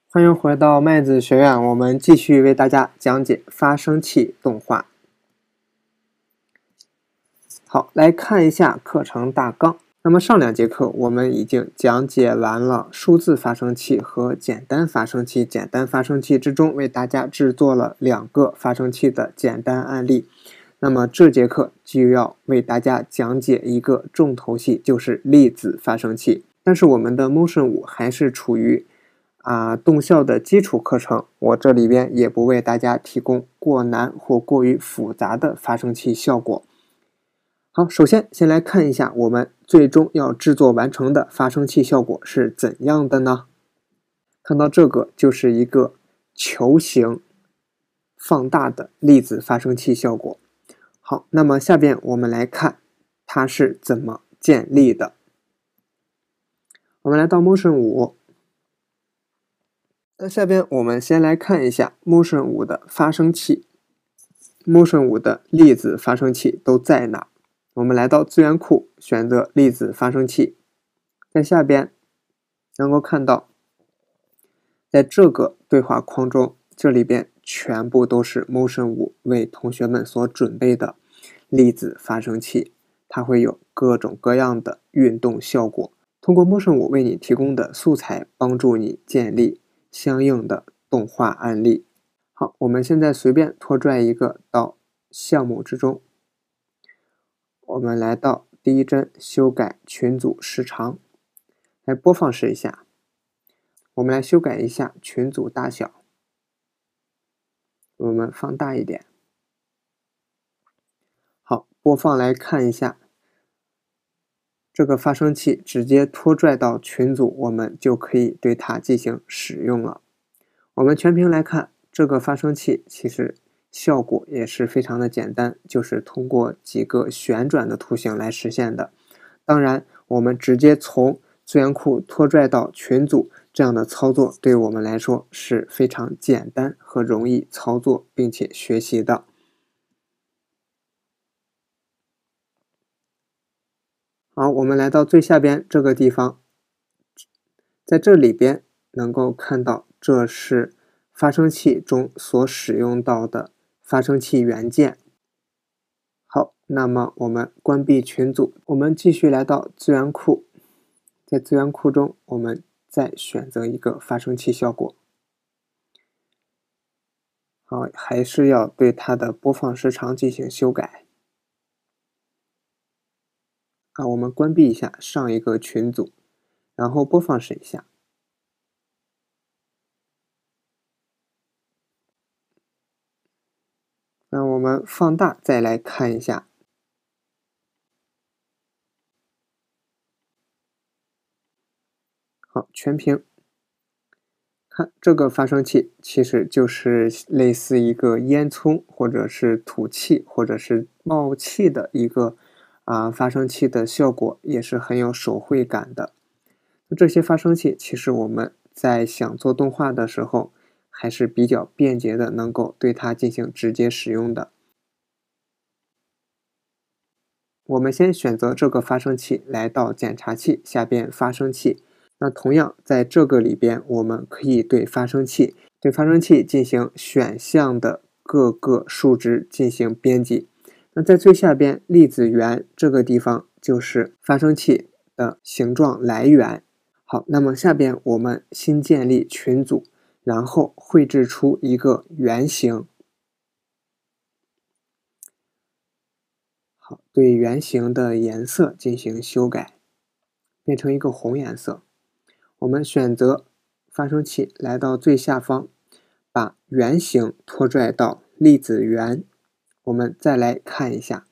欢迎回到麦子学院，我们继续为大家讲解发生器动画。好，来看一下课程大纲。那么上两节课我们已经讲解完了数字发生器和简单发生器。简单发生器之中为大家制作了2个发生器的简单案例。那么这节课就要为大家讲解一个重头戏，就是粒子发生器。但是我们的 Motion 5还是处于动效的基础课程，我这里边也不为大家提供过难或过于复杂的发生器效果。好，首先先来看一下我们最终要制作完成的发生器效果是怎样的呢？看到这个就是一个球形放大的粒子发生器效果。好，那么下边我们来看它是怎么建立的。我们来到 Motion 5，那下边我们先来看一下 Motion 5的发生器 ，Motion 5的粒子发生器都在哪？我们来到资源库，选择粒子发生器，在下边能够看到，在这个对话框中，这里边全部都是 Motion 5为同学们所准备的粒子发生器，它会有各种各样的运动效果，通过 Motion 5为你提供的素材，帮助你建立相应的动画案例。好，我们现在随便拖拽一个到项目之中，我们来到第一帧修改群组时长，来播放试一下。我们来修改一下群组大小，我们放大一点。好，播放来看一下，这个发生器直接拖拽到群组，我们就可以对它进行使用了。我们全屏来看，这个发生器其实效果也是非常的简单，就是通过几个旋转的图形来实现的。当然，我们直接从资源库拖拽到群组，这样的操作对我们来说是非常简单和容易操作并且学习的。好，我们来到最下边这个地方，在这里边能够看到，这是发生器中所使用到的发生器元件。好，那么我们关闭群组，我们继续来到资源库，在资源库中，我们再选择一个发生器效果。好，还是要对它的播放时长进行修改。我们关闭一下上一个群组，然后播放试一下。那我们放大再来看一下。好，全屏。看这个发生器其实就是类似一个烟囱或者是吐气或者是冒气的一个发生器的效果，也是很有手绘感的。这些发生器其实我们在想做动画的时候还是比较便捷的，能够对它进行直接使用的。我们先选择这个发生器，来到检查器下边发生器。那同样在这个里边，我们可以对发生器进行选项的各个数值进行编辑。那在最下边粒子源这个地方就是发生器的形状来源。好，那么下边我们新建立群组，然后绘制出一个圆形。好，对圆形的颜色进行修改，变成一个红颜色。我们选择发生器，来到最下方，把圆形拖拽到粒子源。我们再来看一下，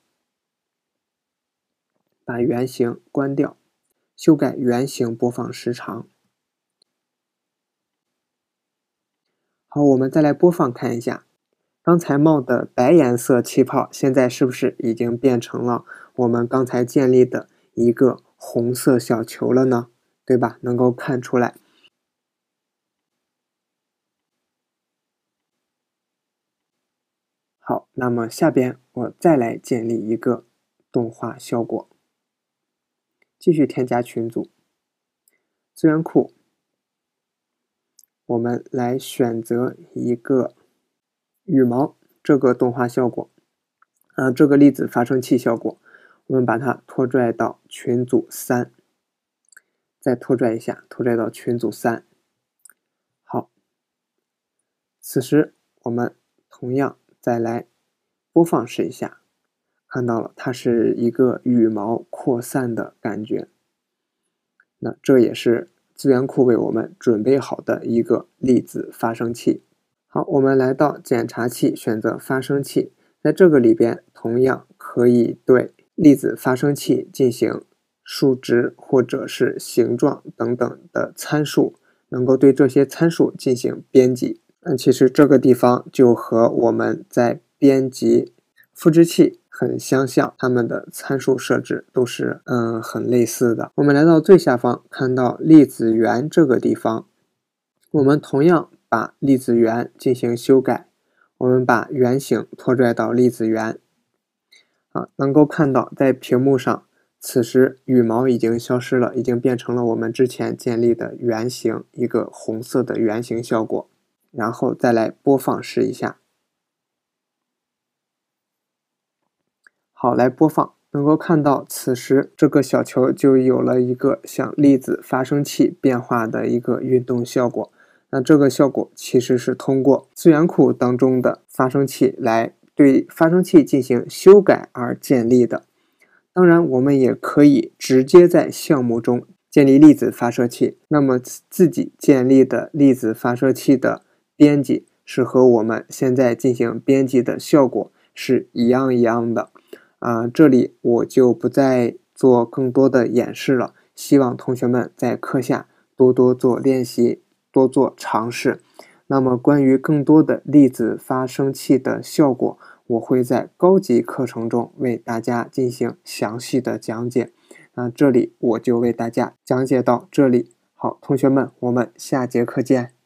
把圆形关掉，修改圆形播放时长。好，我们再来播放看一下，刚才冒的白颜色气泡，现在是不是已经变成了我们刚才建立的一个红色小球了呢？对吧？能够看出来。好，那么下边我再来建立一个动画效果，继续添加群组，资源库， 我们来选择一个羽毛这个动画效果，这个粒子发生器效果，我们把它拖拽到群组3，再拖拽一下，拖拽到群组3。好，此时我们同样再来播放试一下，看到了它是一个羽毛扩散的感觉。那这也是资源库为我们准备好的一个粒子发生器。好，我们来到检查器，选择发生器，在这个里边同样可以对粒子发生器进行数值或者是形状等等的参数，能够对这些参数进行编辑。其实这个地方就和我们在编辑复制器很相像，它们的参数设置都是很类似的。我们来到最下方，看到粒子源这个地方，我们同样把粒子源进行修改，我们把圆形拖拽到粒子源。能够看到在屏幕上，此时羽毛已经消失了，已经变成了我们之前建立的圆形，一个红色的圆形效果。然后再来播放试一下。好，来播放，能够看到此时这个小球就有了一个向粒子发生器变化的一个运动效果。那这个效果其实是通过资源库当中的发生器来对发生器进行修改而建立的。当然，我们也可以直接在项目中建立粒子发射器，那么自己建立的粒子发射器的编辑是和我们现在进行编辑的效果是一样的。这里我就不再做更多的演示了，希望同学们在课下多多做练习，多做尝试。那么关于更多的粒子发生器的效果，我会在高级课程中为大家进行详细的讲解。这里我就为大家讲解到这里。好，同学们，我们下节课见。